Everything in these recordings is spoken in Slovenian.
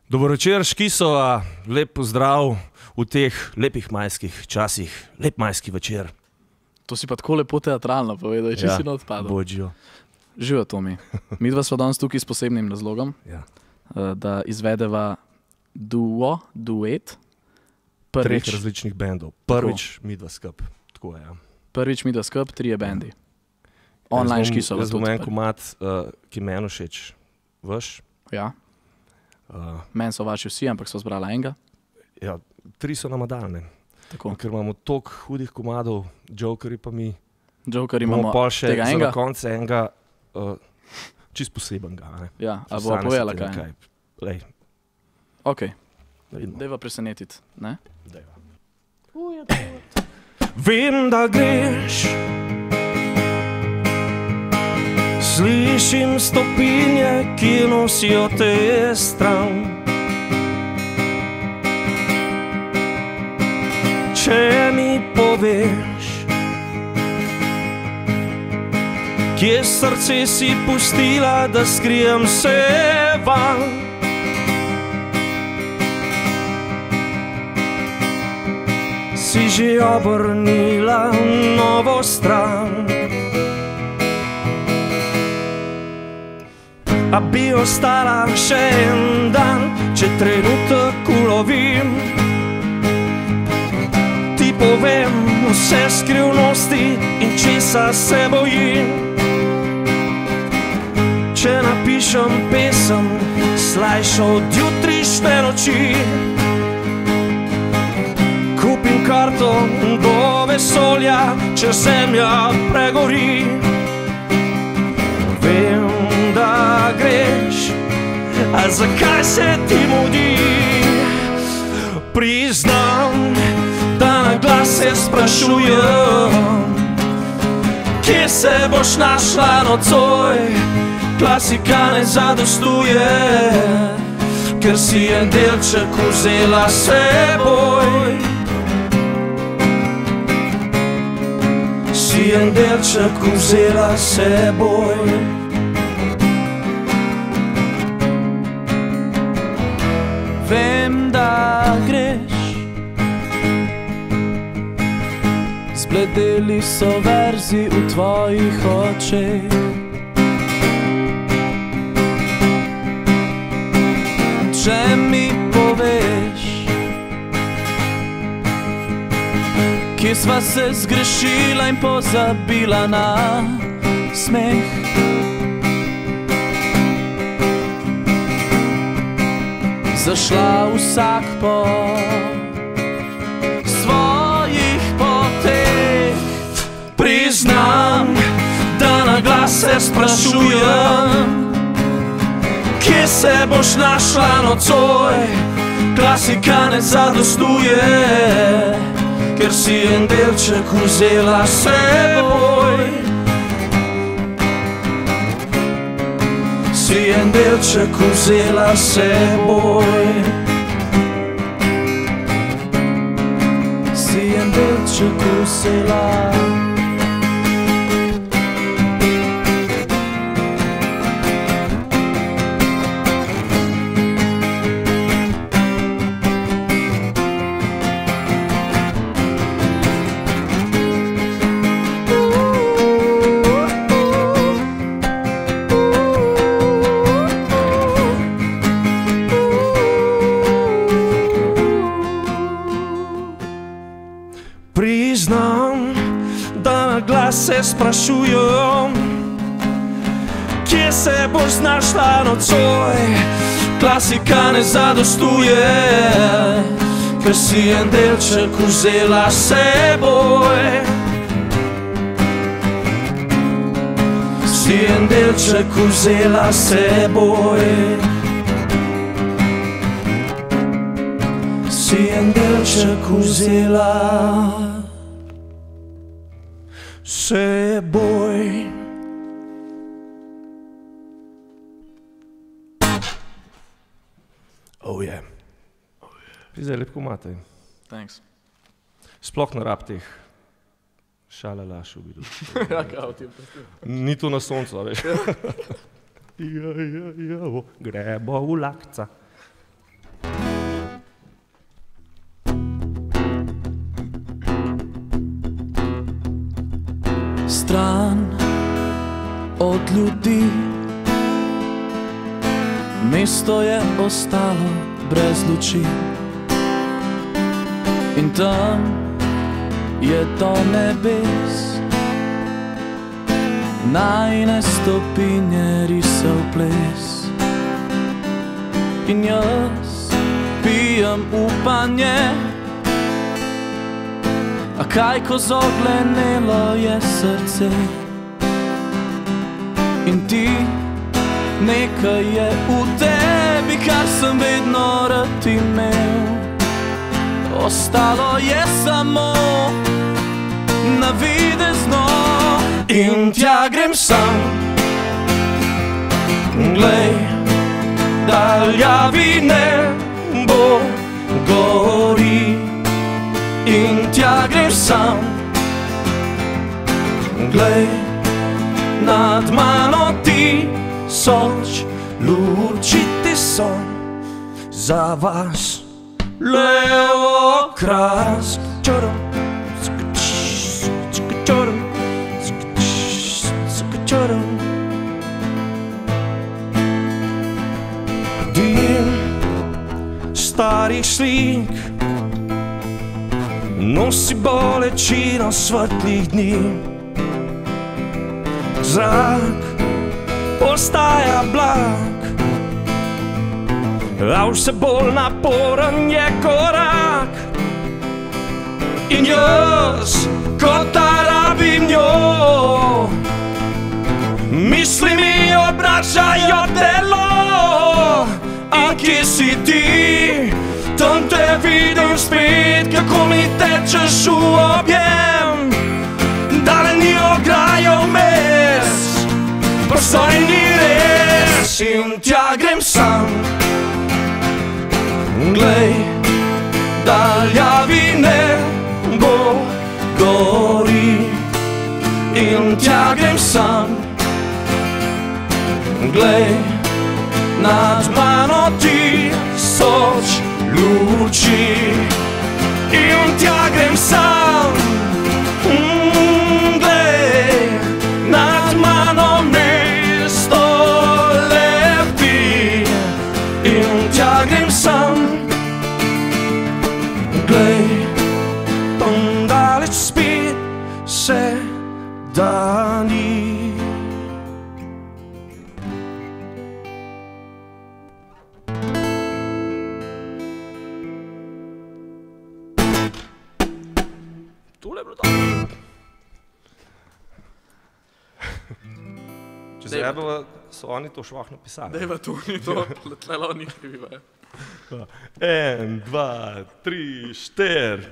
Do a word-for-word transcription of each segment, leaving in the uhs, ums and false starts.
Dober večer, Škisova, lep pozdrav v teh lepih majskih časih, lep majski večer. To si pa tako lepo teatralno povedal, če Ja, si not padel. Bođo. Živijo, Tomi. Mi dva sva danes tukaj s posebnim razlogom, Ja. eh, da izvedeva duo, duet. Treh Prvič, različnih bendov. Prvič mi dva skup. Tako je, ja. prvič mi dva skup, trije bendi. Online Škisova. Jaz bom tudi en prvi. komad, uh, ki meni všeč. Veš? Ja, Uh, meni so vaši vsi, ampak sva zbrala enega. ja, tri so nama daljne. Tako. Ker imamo toliko hudih komadov, Jokerji pa mi. Joker Imamo imamo pol še tega za enega. na koncu enega uh, čist posebenega. Ne? Ja, a bo Stane se povedala ti kaj. nekaj. Lej, Ok, da vidimo. dajva presenetiti, ne? Dajva. Vem, da greš, slišim stopinje, ki nosijo te stran. Če mi poveš, kje srce si pustila, da skrijem se van. Si že obrnila novo stran. A bi ostala še en dan, če trenutek ulovim. Ti povem vse skrivnosti in česa se bojim. Če napišem pesem, slajšo od jutrišnje noči. Kupim karto do vesolja, če zemlja pregori. Vem, da greš, a zakaj se ti mudi? Priznam, da na glas se sprašujem, kje se boš našla nocoj. Klasika ne zadostuje, ker si en delček vzela s seboj. Si en delček vzela s seboj. Vem, da greš, zbledeli so verzi v tvojih očeh. Če mi poveš, kje sva se zgrešila in pozabila na smeh. Zašla vsak po svojih poteh. Priznam, da na glas se sprašujem, kje se boš našla nocoj. Klasika ne zadostuje, ker si en delček vzela s seboj. Si en delček vzela s seboj. Si en delček vzela. Priznam, da na glas se sprašujem, kje se boš znašla nocoj. Klasika ne zadostuje, ker si en delček vzela s seboj. Si en delček vzela s seboj. Si en delček vzela s seboj. Oh yeah. Zdaj lepko imate. Thanks. Sploh ne rab teh šalala šubidu. Ja, kao ti. Ni to na soncu, a veš. Ja, ja, ja, grebo v lakca. od ljudi. Mesto je ostalo brez luči in tam je do nebes najine stopinje risal ples. In jaz pijem upanje, a kaj ko zoglenelo je srce. In ti, nekaj je v tebi, kar sem vedno rad imel. Ostalo je samo navidezno. In tja grem sam, glej, daljavi nebo gori. In tja grem sam, glej, nad mano ti soč, lučiti son za vas levo kras. Čorom, čorom, čorom. Dim starih slik nosi bolečino svetlih dni. Zrak postaja blag, a vse bolj naporen je korak. In jaz, kot da rabim njo, misli mi obračajo telo. In kje si ti, tam te vidim spet, kako mi tečeš v objem. Dale ni ograjo vmes, prostor ni res. In tja grem sam, glej, daljavi nebo gori. In tja grem sam, glej, nad mano ti soč luči. In tja grem sam, mm, glej, nad mano mesto lepi. In tja grem sam, glej, tam daleč spet se dani. Tole je bilo tako. Če se jebava, so oni to švah napisali. Dejva to, ni to, tlelo ni krivi. En, dva, tri, štir.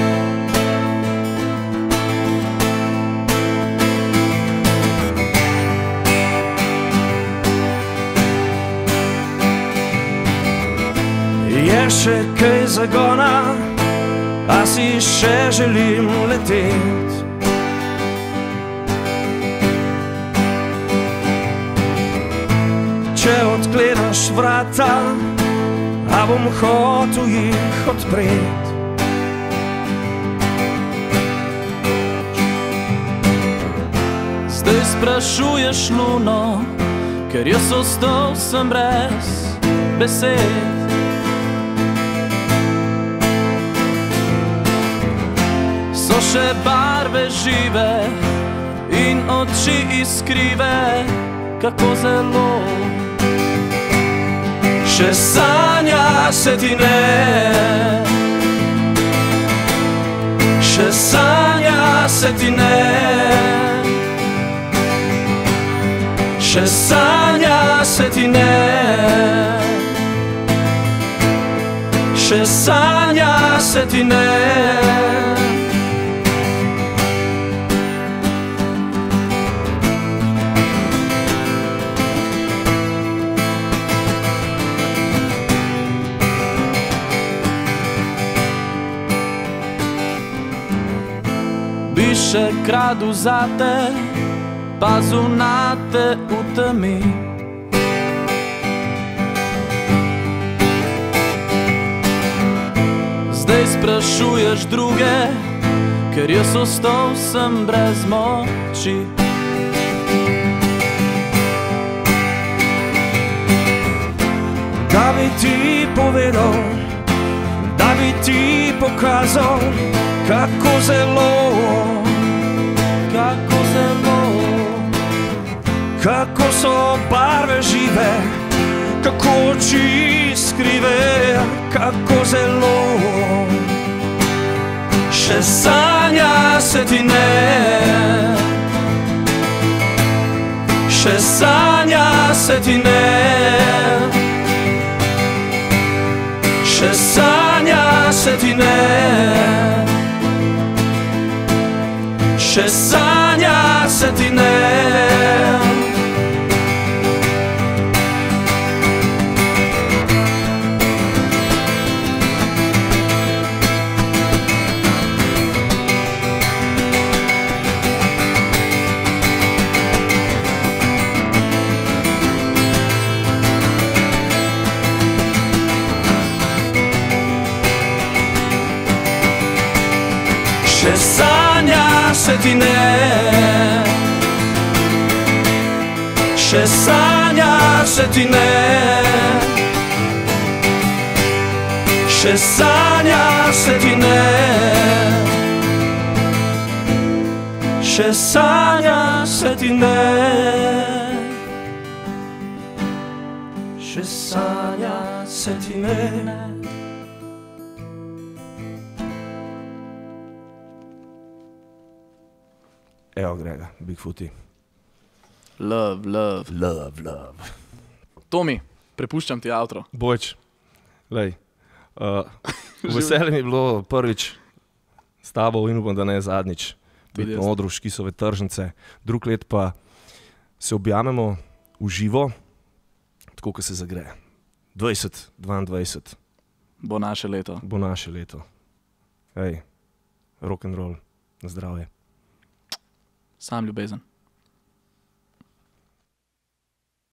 Je še kaj zagona, a si še želim letet. Če odkledaš vrata, a bom hotel jih odpret. Zdaj sprašuješ luno, ker jaz ostal sem brez besed. So še barve žive in oči iskrive, kako zelo. Še sanja se ti ne, še sanja se ti ne, še sanja se ti ne, še sanja se ti ne. Bi še kradu zate, pazil na te v temi. Zdaj sprašuješ druge, ker jaz ostal sem brez moči. bi ti povedal, da bi ti pokazal, kako zelo, kako zelo, kako so barve žive, kako oči skrive, kako zelo. Še sanja se ti ne, še sanja se ti ne, še sanja se ti ne, še sanja se ti ne. Še sanja se ti ne, še sanja se ti ne, še sanja se ti ne, še sanja se ti ne, še sanja se ti ne. Evo Grega, Bigfooti. Love, love. Love, love. Tomi, prepuščam ti outro. Bojč, lej, uh, veselje mi je bilo prvič s tabo in upam, da ne zadnjič. Biti na odru Škisove tržnice, drug let pa se objamemo v živo, tako kot se zagre. dvajset dvaindvajset. Bo naše leto. Bo naše leto. Ej, rock and roll, na zdravje. Sam ljubezen.